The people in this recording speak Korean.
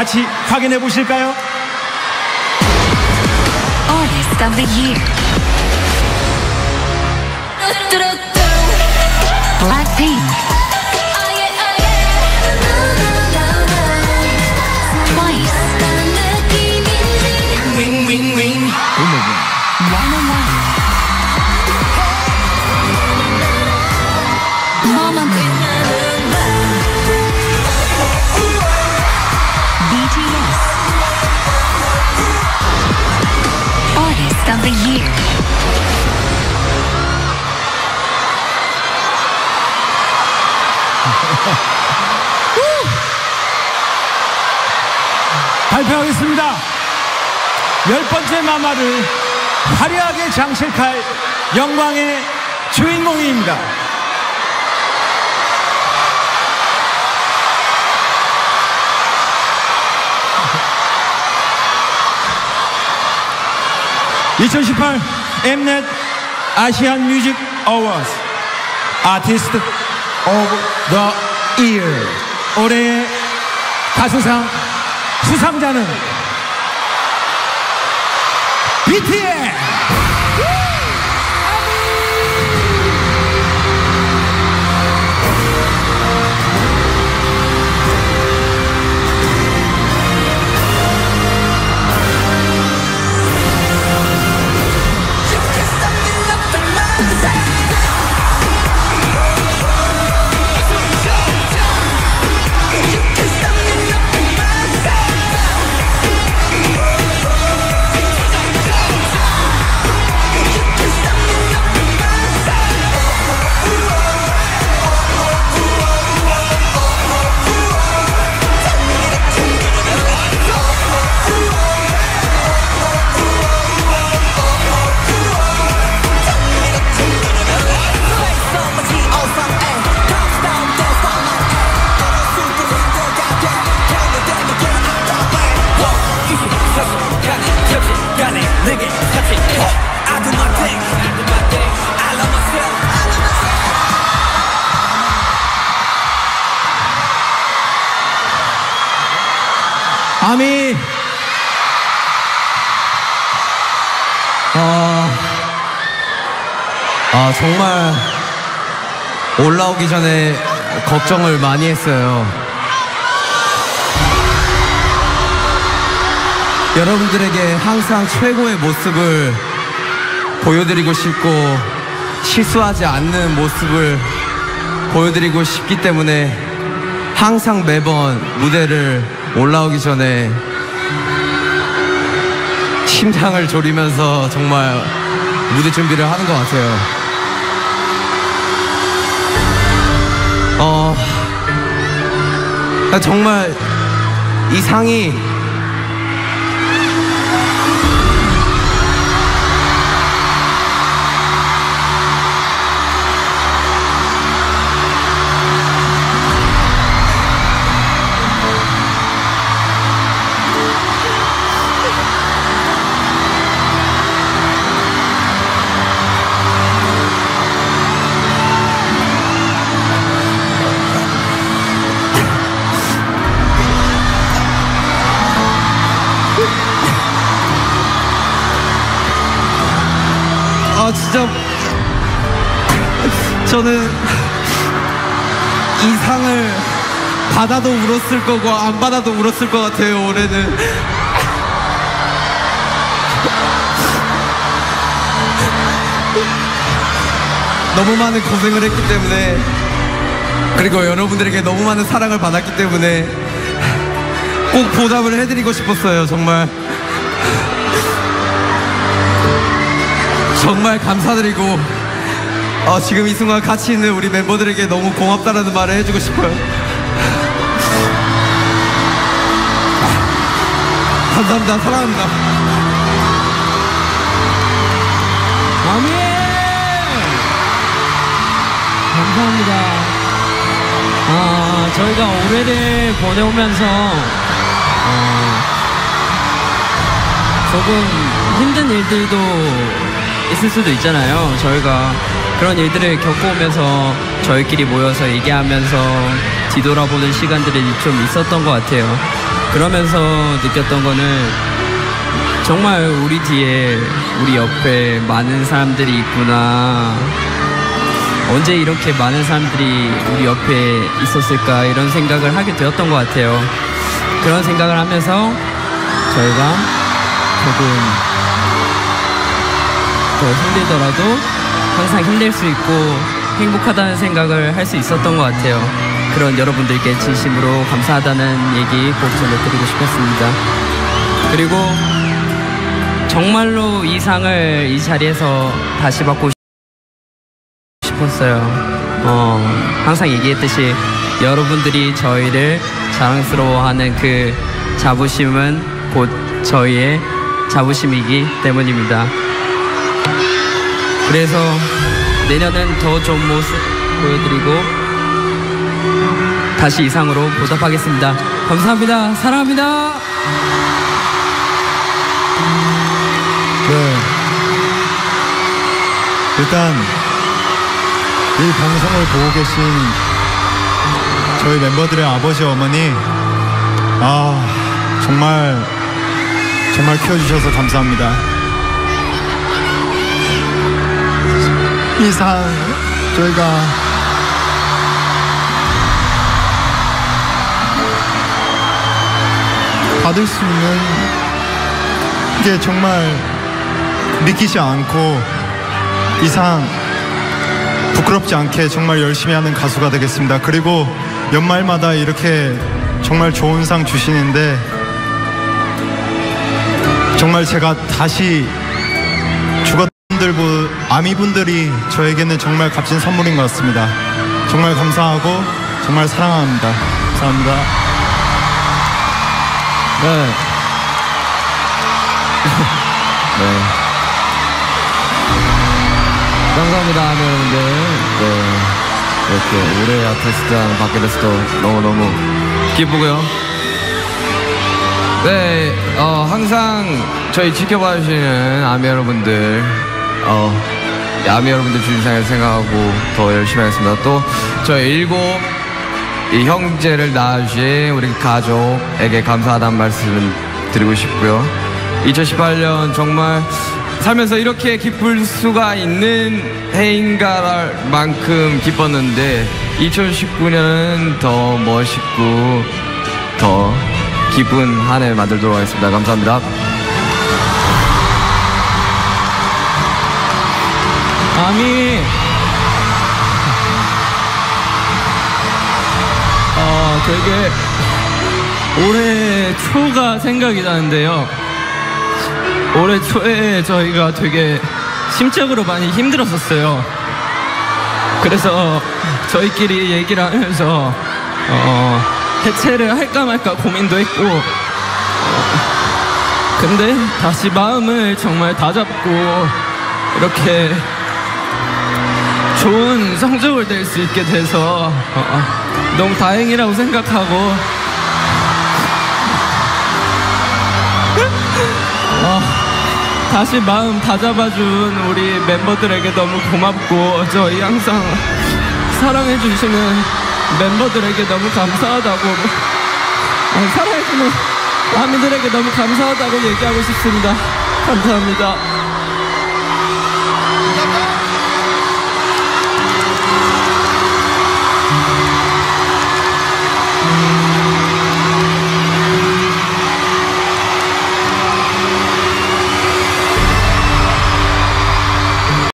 같이 확인해 보실까요? Artist of the Year. Blackpink. Twice. One-on-One. Mamamoo. BTS. Artist of the Year. 발표하겠습니다. 10번째 마마를 화려하게 장식할 영광의 주인공입니다. (2018) Mnet 아시안 뮤직 어워즈 아티스트 오브 더 이어 올해의 가수상 수상자는 BTS! 아미 정말 올라오기 전에 걱정을 많이 했어요. 여러분들에게 항상 최고의 모습을 보여드리고 싶고 실수하지 않는 모습을 보여드리고 싶기 때문에 항상 매번 무대를 올라오기 전에 심장을 졸이면서 정말 무대 준비를 하는 것 같아요. 정말 이 상이 진짜 저는 이 상을 받아도 울었을 거고 안 받아도 울었을 것 같아요. 올해는 너무 많은 고생을 했기 때문에, 그리고 여러분들에게 너무 많은 사랑을 받았기 때문에 꼭 보답을 해드리고 싶었어요. 정말 감사드리고 지금 이 순간 같이 있는 우리 멤버들에게 너무 고맙다라는 말을 해주고 싶어요. 감사합니다. 사랑합니다. 아미 감사합니다. 저희가 올해를 보내오면서 조금 힘든 일들도 있을 수도 있잖아요. 저희가 그런 일들을 겪어오면서 저희끼리 모여서 얘기하면서 뒤돌아보는 시간들이 좀 있었던 것 같아요. 그러면서 느꼈던 거는 정말 우리 뒤에 우리 옆에 많은 사람들이 있구나. 언제 이렇게 많은 사람들이 우리 옆에 있었을까 이런 생각을 하게 되었던 것 같아요. 그런 생각을 하면서 저희가 조금 더 힘들더라도 항상 힘낼 수 있고 행복하다는 생각을 할 수 있었던 것 같아요. 그런 여러분들께 진심으로 감사하다는 얘기 꼭 전해드리고 싶었습니다. 그리고 정말로 이 상을 이 자리에서 다시 받고 싶었어요. 항상 얘기했듯이 여러분들이 저희를 자랑스러워하는 그 자부심은 곧 저희의 자부심이기 때문입니다. 그래서 내년은 더 좋은 모습 보여드리고 다시 이상으로 보답하겠습니다. 감사합니다. 사랑합니다. 네. 일단 이 방송을 보고 계신 저희 멤버들의 아버지 어머니 정말 키워주셔서 감사합니다. 이 상 저희가 받을 수 있는 게 정말 믿기지 않고 이상 부끄럽지 않게 정말 열심히 하는 가수가 되겠습니다. 그리고 연말마다 이렇게 정말 좋은 상 주시는데 정말 제가 다시 주거분들고 아미분들이 저에게는 정말 값진 선물인 것 같습니다. 정말 감사하고 정말 사랑합니다. 감사합니다. 네. 네. 감사합니다, 여러분들. 네. 이렇게 올해 아티스트랑 받게 돼서 너무너무 기쁘고요. 네, 항상 저희 지켜봐 주시는 아미 여러분들, 아미 여러분들 주인상을 생각하고 더 열심히 하겠습니다. 또 저희 7 이 형제를 낳아주신 우리 가족에게 감사하다는 말씀을 드리고 싶고요. 2018년 정말 살면서 이렇게 기쁠 수가 있는 해인가랄 만큼 기뻤는데 2019년은 더 멋있고 더 기쁜 한 해 만들도록 하겠습니다. 감사합니다. 아미 되게 올해 초가 생각이 나는데요. 올해 초에 저희가 되게 심적으로 많이 힘들었었어요. 그래서 저희끼리 얘기를 하면서 해체를 할까 말까 고민도 했고 근데 다시 마음을 정말 다잡고 이렇게 좋은 성적을 낼 수 있게 돼서 너무 다행이라고 생각하고 다시 마음 다잡아준 우리 멤버들에게 너무 고맙고 저희 항상 사랑해주시는 멤버들에게 너무 감사하다고 사랑해주는 아미들에게 너무 감사하다고 얘기하고 싶습니다. 감사합니다.